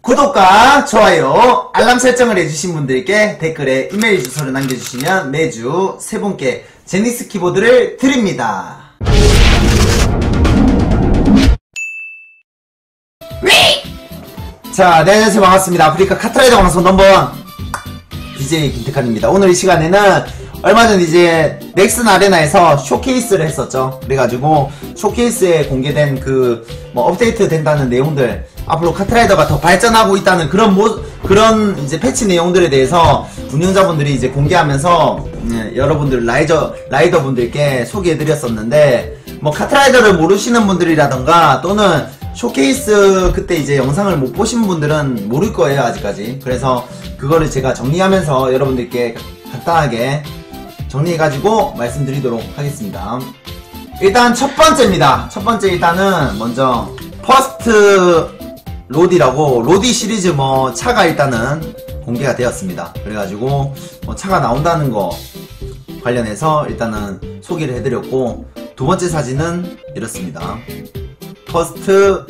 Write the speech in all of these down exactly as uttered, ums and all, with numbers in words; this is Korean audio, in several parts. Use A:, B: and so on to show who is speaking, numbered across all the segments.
A: 구독과 좋아요, 알람 설정을 해주신 분들께 댓글에 이메일 주소를 남겨주시면 매주 세 분께 제니스 키보드를 드립니다. 자, 네, 안녕하세요. 반갑습니다. 아프리카 카트라이더 방송 넘버원 비제이 김태칸입니다. 오늘 이 시간에는 얼마 전 이제 넥슨 아레나에서 쇼케이스를 했었죠. 그래가지고 쇼케이스에 공개된 그 뭐 업데이트 된다는 내용들, 앞으로 카트라이더가 더 발전하고 있다는 그런 모, 그런 이제 패치 내용들에 대해서 운영자분들이 이제 공개하면서 예, 여러분들 라이저 라이더분들께 소개해드렸었는데, 뭐 카트라이더를 모르시는 분들이라던가 또는 쇼케이스 그때 이제 영상을 못 보신 분들은 모를 거예요, 아직까지. 그래서 그거를 제가 정리하면서 여러분들께 간단하게 정리해가지고 말씀드리도록 하겠습니다. 일단 첫 번째입니다. 첫 번째 일단은 먼저 퍼스트 로디라고 로디 시리즈 뭐 차가 일단은 공개가 되었습니다. 그래가지고 뭐 차가 나온다는 거 관련해서 일단은 소개를 해드렸고, 두 번째 사진은 이렇습니다. 퍼스트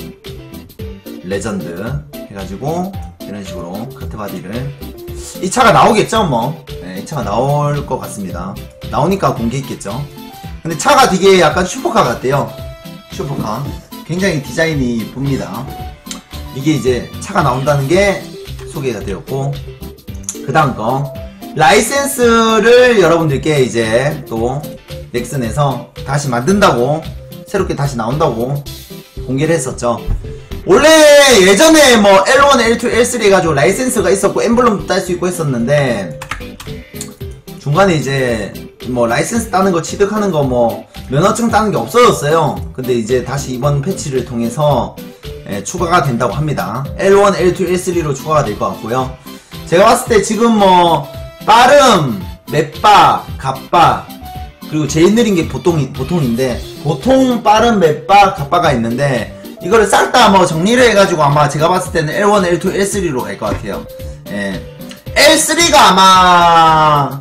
A: 레전드 해가지고 이런 식으로 카트바디를, 이 차가 나오겠죠 뭐. 네, 이 차가 나올 것 같습니다. 나오니까 공개했겠죠. 근데 차가 되게 약간 슈퍼카 같대요. 슈퍼카 굉장히 디자인이 이쁩니다. 이게 이제 차가 나온다는 게 소개가 되었고, 그 다음 거 라이센스를 여러분들께 이제 또 넥슨에서 다시 만든다고, 새롭게 다시 나온다고 공개를 했었죠. 원래 예전에 뭐 엘 원, 엘 투, 엘 쓰리 해가지고 라이센스가 있었고 엠블럼도 딸 수 있고 했었는데, 중간에 이제 뭐 라이센스 따는 거, 취득하는 거, 뭐 면허증 따는 게 없어졌어요. 근데 이제 다시 이번 패치를 통해서 예, 추가가 된다고 합니다. 엘 원, 엘 투, 엘 쓰리로 추가가 될 것 같고요. 제가 봤을 때 지금 뭐 빠름, 맵바, 갑바, 그리고 제일 느린 게 보통, 보통인데, 보통, 빠른, 맵바, 갑바가 있는데, 이거를 싹 다 뭐 정리를 해가지고 아마 제가 봤을 때는 엘 원, 엘 투, 엘 쓰리로 갈 것 같아요. 예. 엘 쓰리가 아마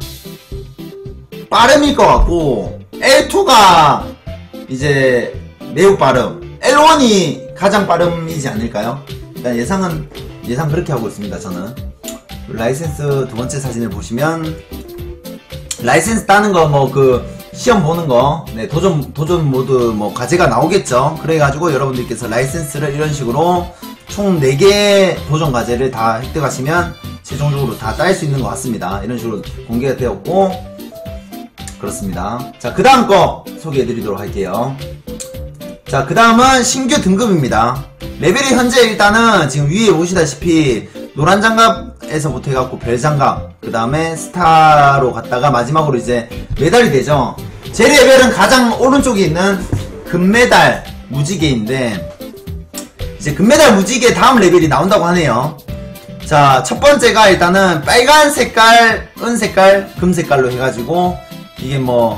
A: 빠름일 것 같고, 엘 투가 이제 매우 빠름, 엘 원이 가장 빠름이지 않을까요? 일단 예상은, 예상 그렇게 하고 있습니다, 저는. 라이센스 두 번째 사진을 보시면, 라이센스 따는 거, 뭐, 그, 시험 보는 거, 네, 도전, 도전 모드, 뭐, 과제가 나오겠죠. 그래가지고 여러분들께서 라이센스를 이런 식으로 총 네 개 도전 과제를 다 획득하시면 최종적으로 다 딸 수 있는 것 같습니다. 이런 식으로 공개가 되었고, 그렇습니다. 자, 그 다음 거 소개해드리도록 할게요. 자, 그 다음은 신규 등급입니다. 레벨이 현재 일단은 지금 위에 보시다시피 노란 장갑에서부터 해갖고 별 장갑, 그 다음에 스타로 갔다가 마지막으로 이제 메달이 되죠. 제 레벨은 가장 오른쪽에 있는 금메달 무지개인데, 이제 금메달 무지개 다음 레벨이 나온다고 하네요. 자, 첫 번째가 일단은 빨간 색깔, 은 색깔, 금 색깔로 해가지고, 이게 뭐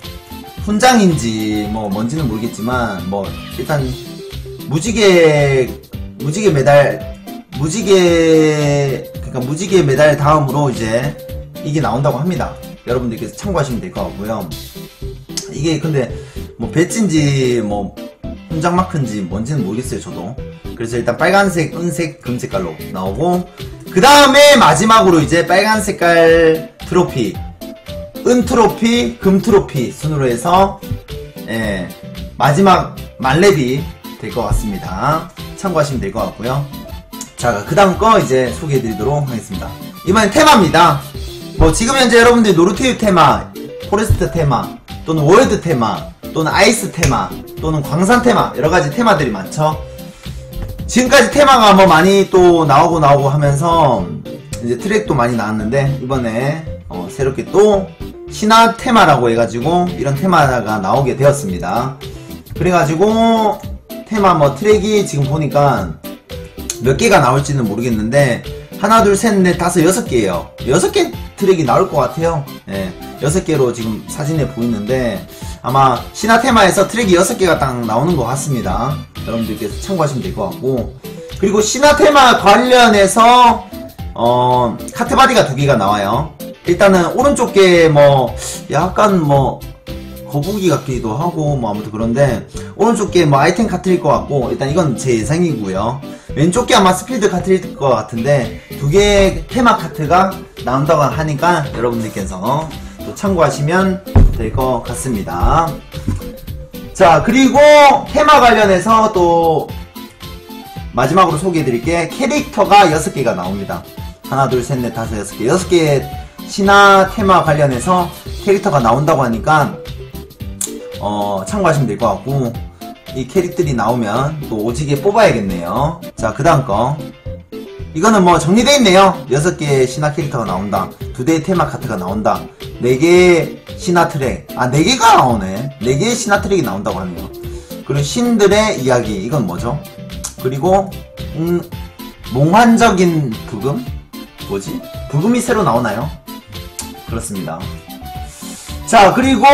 A: 훈장인지 뭐 뭔지는 모르겠지만, 뭐 일단 무지개 무지개 메달, 무지개, 그러니까 무지개 메달 다음으로 이제 이게 나온다고 합니다. 여러분들께서 참고하시면 될 것 같고요. 이게 근데 뭐 배지인지 뭐 훈장 마크인지 뭔지는 모르겠어요, 저도. 그래서 일단 빨간색, 은색, 금 색깔로 나오고, 그 다음에 마지막으로 이제 빨간 색깔 트로피, 은 트로피, 금 트로피 순으로 해서 예, 마지막 만렙이 될 것 같습니다. 참고하시면 될 것 같고요. 자, 그 다음 거 이제 소개해드리도록 하겠습니다. 이번엔 테마입니다. 뭐 지금 현재 여러분들이 노르테유 테마, 포레스트 테마, 또는 월드 테마, 또는 아이스 테마, 또는 광산 테마, 여러가지 테마들이 많죠. 지금까지 테마가 뭐 많이 또 나오고 나오고 하면서 이제 트랙도 많이 나왔는데, 이번에 어, 새롭게 또 신화 테마라고 해가지고 이런 테마가 나오게 되었습니다. 그래가지고 테마 뭐 트랙이 지금 보니까 몇 개가 나올지는 모르겠는데, 하나, 둘, 셋, 넷, 다섯, 여섯 개예요. 여섯 개 트랙이 나올 것 같아요. 예, 여섯 개로 지금 사진에 보이는데, 아마 신화 테마에서 트랙이 여섯 개가 딱 나오는 것 같습니다. 여러분들께서 참고하시면 될 것 같고, 그리고 신화 테마 관련해서 어 카트바디가 두 개가 나와요. 일단은 오른쪽 게 뭐 약간 뭐 거북이 같기도 하고 뭐 아무튼 그런데 오른쪽 게 뭐 아이템 카트일 것 같고 일단 이건 제 예상이고요. 왼쪽 게 아마 스피드 카트일 것 같은데 두 개의 테마 카트가 나온다고 하니까 여러분들께서 또 참고하시면 될 것 같습니다. 자, 그리고 테마 관련해서 또 마지막으로 소개해드릴게 캐릭터가 여섯 개가 나옵니다. 하나 둘 셋 넷 다섯 여섯 개 여섯 개의 신화 테마 관련해서 캐릭터가 나온다고 하니까 어 참고하시면 될 것 같고 이 캐릭들이 나오면 또 오지게 뽑아야겠네요. 자, 그 다음 거 이거는 뭐 정리되어 있네요. 여섯 개의 신화 캐릭터가 나온다, 두 대의 테마 카트가 나온다, 네 개의 신화 트랙, 아 네 개가 나오네. 네 개의 신화 트랙이 나온다고 하네요. 그리고 신들의 이야기, 이건 뭐죠? 그리고 음, 몽환적인 부금? 뭐지? 부금이 새로 나오나요? 그렇습니다. 자, 그리고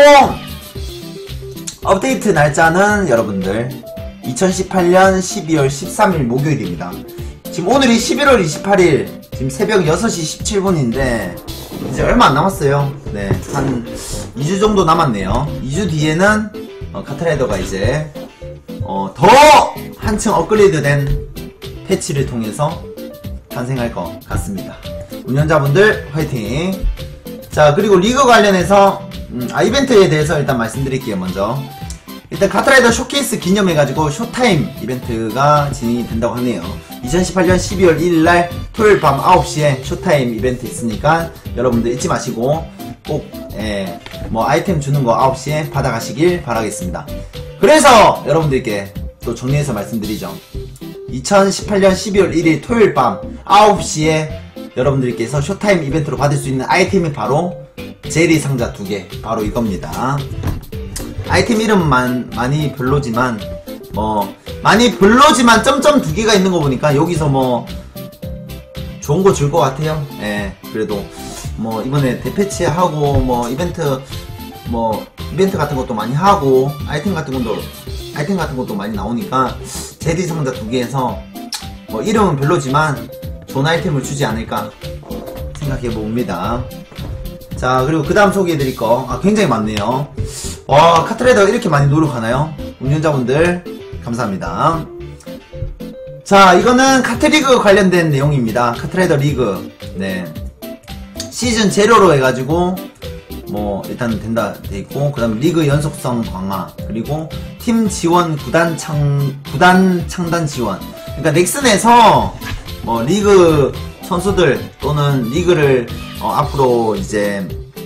A: 업데이트 날짜는 여러분들 이천십팔년 십이월 십삼일 목요일입니다. 지금 오늘이 십일월 이십팔일 지금 새벽 여섯 시 십칠 분인데 이제 얼마 안 남았어요. 네, 한 이 주 정도 남았네요. 이 주 뒤에는 어, 카트라이더가 이제 어, 더 한층 업그레이드된 패치를 통해서 탄생할 것 같습니다. 운영자분들 화이팅! 자, 그리고 리그 관련해서 음, 아 이벤트에 대해서 일단 말씀드릴게요. 먼저 일단 카트라이더 쇼케이스 기념해가지고 쇼타임 이벤트가 진행이 된다고 하네요. 이천십팔년 십이월 일일날 토요일 밤 아홉 시에 쇼타임 이벤트 있으니까 여러분들 잊지 마시고 꼭 예, 뭐 아이템 주는 거 아홉 시에 받아가시길 바라겠습니다. 그래서 여러분들께 또 정리해서 말씀드리죠. 이천십팔년 십이월 일일 토요일 밤 아홉 시에 여러분들께서 쇼타임 이벤트로 받을 수 있는 아이템이 바로 제리 상자 두 개, 바로 이겁니다. 아이템 이름만 많이 별로지만 뭐 많이 별로지만 점점 두 개가 있는 거 보니까 여기서 뭐 좋은 거 줄 것 같아요. 예, 그래도 뭐 이번에 대패치하고 뭐 이벤트 뭐 이벤트 같은 것도 많이 하고 아이템 같은 것도 아이템 같은 것도 많이 나오니까 제리 상자 두 개에서 뭐 이름은 별로지만 좋은 아이템을 주지 않을까 생각해 봅니다. 자, 그리고 그 다음 소개해드릴 거 아, 굉장히 많네요. 와, 카트라이더가 이렇게 많이 노력하나요? 운영자분들 감사합니다. 자, 이거는 카트리그 관련된 내용입니다. 카트라이더 리그. 네, 시즌 제로로 해가지고 뭐 일단 된다 돼있고, 그 다음 리그 연속성 강화, 그리고 팀 지원, 구단 창 구단 창단 지원. 그러니까 넥슨에서 뭐 리그 선수들 또는 리그를 어, 앞으로 이제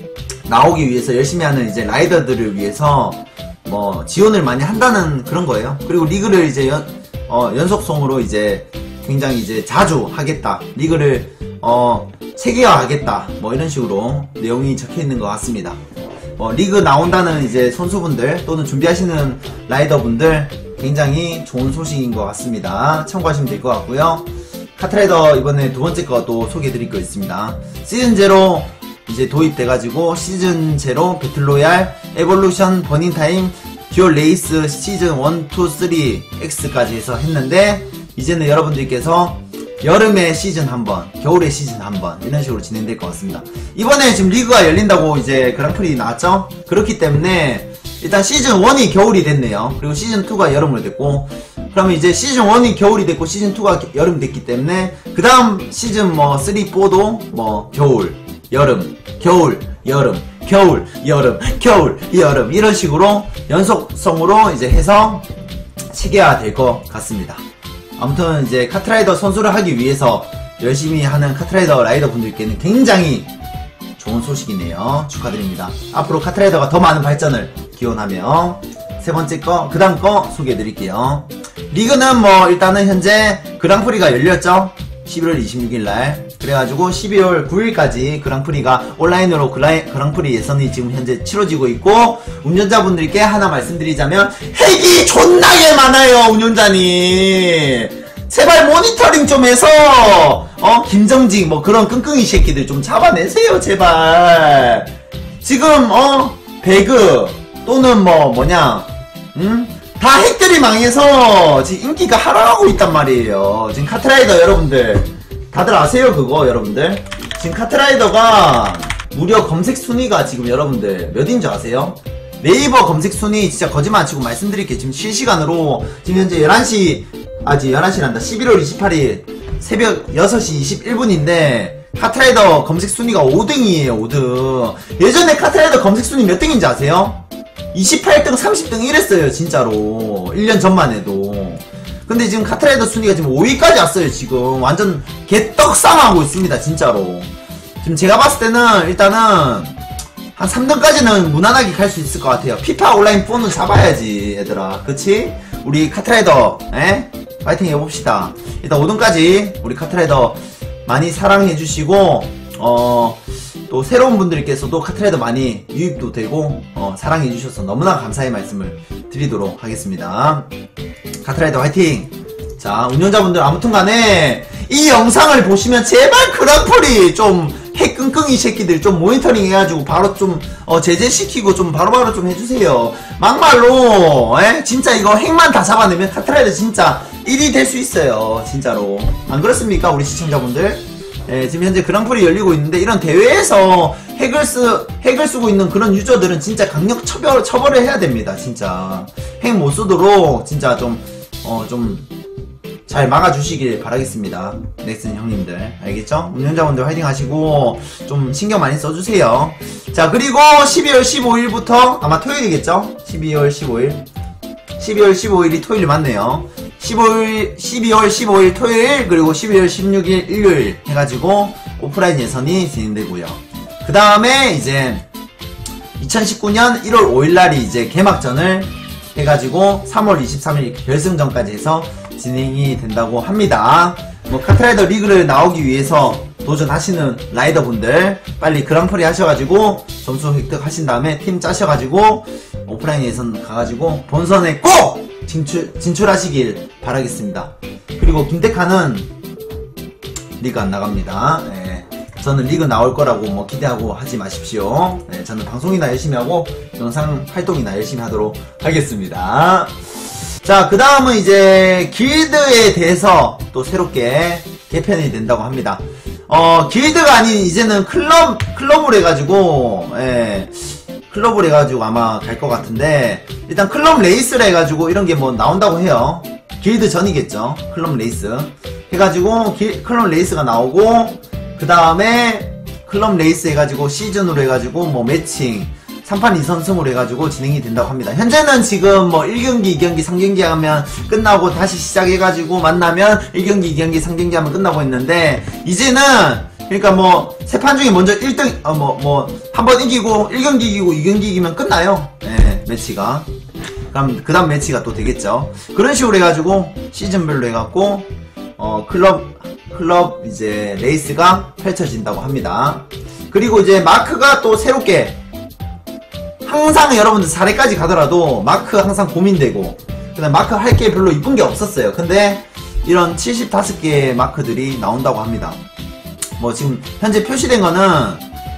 A: 나오기 위해서 열심히 하는 이제 라이더들을 위해서 뭐 지원을 많이 한다는 그런 거예요. 그리고 리그를 이제 연, 어, 연속성으로 이제 굉장히 이제 자주 하겠다, 리그를 어, 체계화하겠다, 뭐 이런 식으로 내용이 적혀 있는 것 같습니다. 뭐 리그 나온다는 이제 선수분들 또는 준비하시는 라이더분들 굉장히 좋은 소식인 것 같습니다. 참고하시면 될 것 같고요. 카트라이더 이번에 두 번째 거 또 소개해드릴 거 있습니다. 시즌 제로 이제 도입돼가지고 시즌 제로 배틀로얄 에볼루션 버닝타임 듀얼 레이스 시즌 일, 이, 삼, X까지 해서 했는데 이제는 여러분들께서 여름에 시즌 한 번, 겨울에 시즌 한 번 이런 식으로 진행될 것 같습니다. 이번에 지금 리그가 열린다고 이제 그랑프리 나왔죠? 그렇기 때문에 일단 시즌 일이 겨울이 됐네요. 그리고 시즌 이가 여름으로 됐고, 그러면 이제 시즌 일이 겨울이 됐고 시즌 이가 여름이 됐기 때문에 그 다음 시즌 뭐 삼, 사도 뭐 겨울, 여름, 겨울, 여름, 겨울, 여름, 겨울, 여름 이런 식으로 연속성으로 이제 해서 체계화 될 것 같습니다. 아무튼 이제 카트라이더 선수를 하기 위해서 열심히 하는 카트라이더 라이더 분들께는 굉장히 좋은 소식이네요. 축하드립니다. 앞으로 카트라이더가 더 많은 발전을 기원하며 세 번째 거, 그 다음 거 소개해드릴게요. 리그는 뭐 일단은 현재 그랑프리가 열렸죠. 십일월 이십육일날. 그래가지고 십이월 구일까지 그랑프리가 온라인으로 그라이, 그랑프리 예선이 지금 현재 치러지고 있고, 운전자분들께 하나 말씀드리자면 핵이 존나게 많아요. 운전자님 제발 모니터링 좀 해서 어 김정직 뭐 그런 끙끙이 새끼들 좀 잡아내세요 제발. 지금 어 배그 또는 뭐 뭐냐 음? 다 핵들이 망해서 지금 인기가 하락하고 있단 말이에요. 지금 카트라이더 여러분들 다들 아세요 그거? 여러분들 지금 카트라이더가 무려 검색 순위가 지금 여러분들 몇인 줄 아세요? 네이버 검색 순위 진짜 거짓말 안 치고 말씀드릴게요. 지금 실시간으로 지금 현재 열한 시 아직 열한 시란다. 십일월 이십팔일 새벽 여섯 시 이십일 분인데 카트라이더 검색 순위가 오 등이에요. 오 등. 예전에 카트라이더 검색 순위 몇 등인지 아세요? 이십팔 등, 삼십 등 이랬어요. 진짜로 일 년 전만 해도. 근데 지금 카트라이더 순위가 지금 오 위까지 왔어요. 지금 완전 개떡상하고 있습니다. 진짜로. 지금 제가 봤을 때는 일단은 한 삼 등까지는 무난하게 갈 수 있을 것 같아요. 피파 온라인 사는 잡아야지 얘들아. 그치? 우리 카트라이더 에? 파이팅 해봅시다. 일단 오 등까지 우리 카트라이더 많이 사랑해주시고 어... 또 새로운 분들께서도 카트라이더 많이 유입도 되고 어, 사랑해주셔서 너무나 감사의 말씀을 드리도록 하겠습니다. 카트라이더 화이팅! 자, 운영자분들 아무튼간에 이 영상을 보시면 제발 그랑프리 좀 핵끙끙이 새끼들 좀 모니터링 해가지고 바로 좀 어, 제재시키고 좀 바로바로 좀 해주세요. 막말로 에? 진짜 이거 핵만 다 잡아내면 카트라이더 진짜 일 위 될 수 있어요. 진짜로. 안 그렇습니까 우리 시청자분들? 예, 지금 현재 그랑프리 열리고 있는데 이런 대회에서 핵을 쓰, 핵을 쓰고 있는 그런 유저들은 진짜 강력 처벌, 처벌을 해야 됩니다. 진짜 핵 못 쓰도록 진짜 좀 어, 좀 잘 막아주시길 바라겠습니다. 넥슨 형님들 알겠죠? 운영자분들 화이팅 하시고 좀 신경 많이 써주세요. 자, 그리고 십이월 십오일부터 아마 토요일이겠죠? 십이월 십오일 십이월 십오일이 토요일 맞네요. 십오일, 십이월 십오일 토요일 그리고 십이월 십육일 일요일 해가지고 오프라인 예선이 진행되고요. 그 다음에 이제 이천십구년 일월 오일날이 이제 개막전을 해가지고 삼월 이십삼일 결승전까지 해서 진행이 된다고 합니다. 뭐 카트라이더 리그를 나오기 위해서 도전하시는 라이더분들 빨리 그랑프리 하셔가지고 점수 획득하신 다음에 팀 짜셔가지고 오프라인 예선 가가지고 본선에 꼭 진출, 진출하시길 바라겠습니다. 그리고 김태카는 리그 안 나갑니다. 예, 저는 리그 나올 거라고 뭐 기대하고 하지 마십시오. 예, 저는 방송이나 열심히 하고 영상 활동이나 열심히 하도록 하겠습니다. 자, 그 다음은 이제 길드에 대해서 또 새롭게 개편이 된다고 합니다. 어, 길드가 아닌 이제는 클럽, 클럽을 해가지고, 예, 클럽을 해가지고 아마 갈 것 같은데, 일단 클럽 레이스를 해가지고 이런 게 뭐 나온다고 해요. 길드 전이겠죠. 클럽 레이스. 해가지고, 길, 클럽 레이스가 나오고, 그 다음에 클럽 레이스 해가지고 시즌으로 해가지고 뭐 매칭, 삼판 이선승으로 해가지고 진행이 된다고 합니다. 현재는 지금 뭐 일 경기, 이 경기, 삼 경기 하면 끝나고 다시 시작해가지고 만나면 일 경기, 이 경기, 삼 경기 하면 끝나고 있는데, 이제는 그러니까 뭐 세 판 중에 먼저 일 등 어 뭐 뭐 한 번 이기고 일 경기 이기고 이 경기 이기면 끝나요. 네, 매치가. 그럼 그 다음 매치가 또 되겠죠. 그런 식으로 해가지고 시즌별로 해갖고 어 클럽 클럽 이제 레이스가 펼쳐진다고 합니다. 그리고 이제 마크가 또 새롭게 항상 여러분들 사 회까지 가더라도 마크 항상 고민되고, 그다음 마크 할 게 별로 이쁜 게 없었어요. 근데 이런 칠십오 개의 마크들이 나온다고 합니다. 뭐 지금 현재 표시된 거는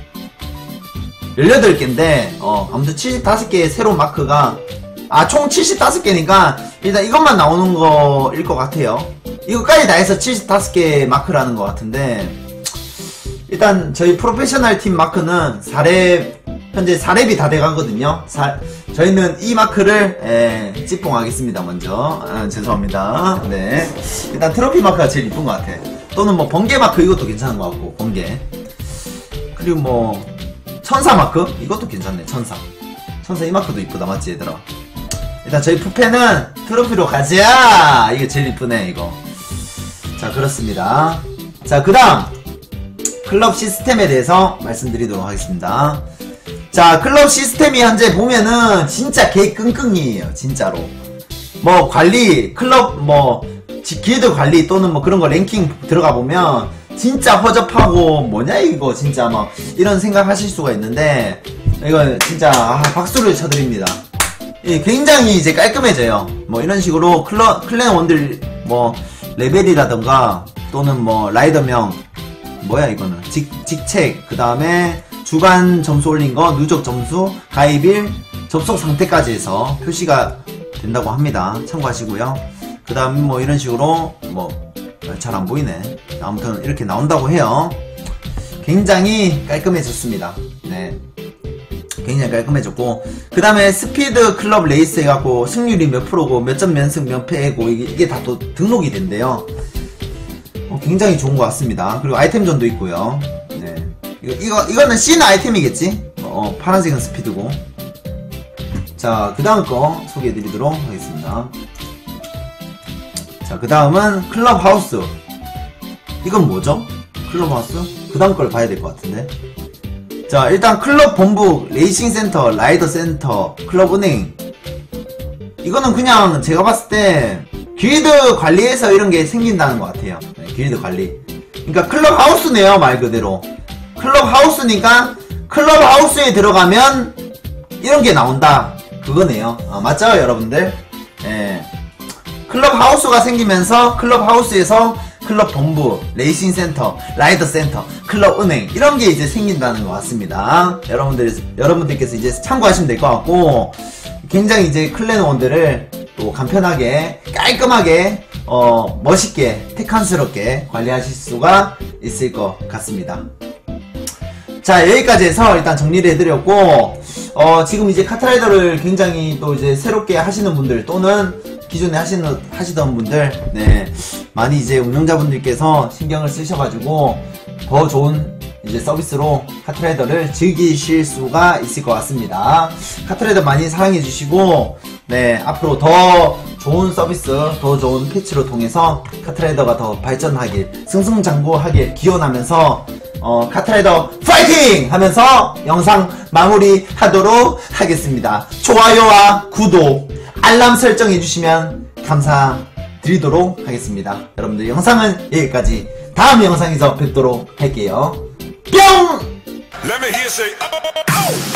A: 열여덟 개인데 어 아무튼 칠십오 개의 새로운 마크가 아 총 칠십오 개니까 일단 이것만 나오는 거일 것 같아요. 이거까지 다 해서 칠십오 개 마크라는 것 같은데, 일단 저희 프로페셔널 팀 마크는 사 렙 현재 사 렙이 다 돼가거든요. 사, 저희는 이 마크를 에, 찌뽕하겠습니다. 먼저 아, 죄송합니다. 네, 일단 트로피 마크가 제일 이쁜 것 같아. 또는 뭐 번개 마크 이것도 괜찮은 것 같고, 번개. 그리고 뭐 천사 마크 이것도 괜찮네. 천사 천사 이 마크도 이쁘다. 맞지 얘들아? 일단 저희 푸페는 트로피로 가자. 이게 제일 이쁘네 이거. 자, 그렇습니다. 자, 그 다음 클럽 시스템에 대해서 말씀드리도록 하겠습니다. 자, 클럽 시스템이 현재 보면은 진짜 개 끙끙이에요. 진짜로 뭐 관리, 클럽 뭐 길드 관리 또는 뭐 그런 거 랭킹 들어가 보면 진짜 허접하고 뭐냐 이거 진짜 막 이런 생각 하실 수가 있는데, 이거 진짜 아, 박수를 쳐드립니다. 예, 굉장히 이제 깔끔해져요. 뭐 이런 식으로 클럽 클랜원들 뭐 레벨이라던가 또는 뭐 라이더명 뭐야 이거는 직, 직책, 그 다음에 주간 점수 올린 거, 누적 점수, 가입일, 접속 상태까지 해서 표시가 된다고 합니다. 참고하시고요. 그 다음 뭐 이런 식으로 뭐 잘 안 보이네. 아무튼 이렇게 나온다고 해요. 굉장히 깔끔해졌습니다. 네. 굉장히 깔끔해졌고, 그 다음에 스피드 클럽 레이스 해갖고 승률이 몇 프로고 몇 점 면승 몇 패고 이게, 이게 다 또 등록이 된대요. 어, 굉장히 좋은 것 같습니다. 그리고 아이템존도 있고요. 네. 이거, 이거, 이거는 C는 아이템이겠지? 어, 파란색은 스피드고. 자, 그 다음 거 소개해드리도록 하겠습니다. 자, 그 다음은 클럽하우스. 이건 뭐죠? 클럽하우스? 그 다음 걸 봐야 될 것 같은데. 자, 일단 클럽 본부, 레이싱 센터, 라이더 센터, 클럽 은행. 이거는 그냥 제가 봤을 때 길드 관리해서 이런 게 생긴다는 것 같아요. 네, 길드 관리. 그러니까 클럽하우스네요, 말 그대로. 클럽하우스니까 클럽하우스에 들어가면 이런 게 나온다. 그거네요. 어, 맞죠, 여러분들? 예. 클럽하우스가 생기면서 클럽하우스에서 클럽 본부, 레이싱 센터, 라이더 센터, 클럽 은행 이런 게 이제 생긴다는 것 같습니다. 여러분들 여러분들께서 이제 참고하시면 될 것 같고, 굉장히 이제 클랜원들을 또 간편하게 깔끔하게 어 멋있게 테칸스럽게 관리하실 수가 있을 것 같습니다. 자, 여기까지 해서 일단 정리를 해드렸고, 어 지금 이제 카트라이더를 굉장히 또 이제 새롭게 하시는 분들 또는 기존에 하시는, 하시던 분들, 네, 많이 이제 운영자분들께서 신경을 쓰셔가지고, 더 좋은 이제 서비스로 카트라이더를 즐기실 수가 있을 것 같습니다. 카트라이더 많이 사랑해주시고, 네, 앞으로 더 좋은 서비스, 더 좋은 패치로 통해서 카트라이더가 더 발전하길, 승승장구하길 기원하면서, 어, 카트라이더 파이팅! 하면서 영상 마무리 하도록 하겠습니다. 좋아요와 구독, 알람 설정해주시면 감사드리도록 하겠습니다. 여러분들 영상은 여기까지. 다음 영상에서 뵙도록 할게요. 뿅! Let me hear say, oh, oh, oh.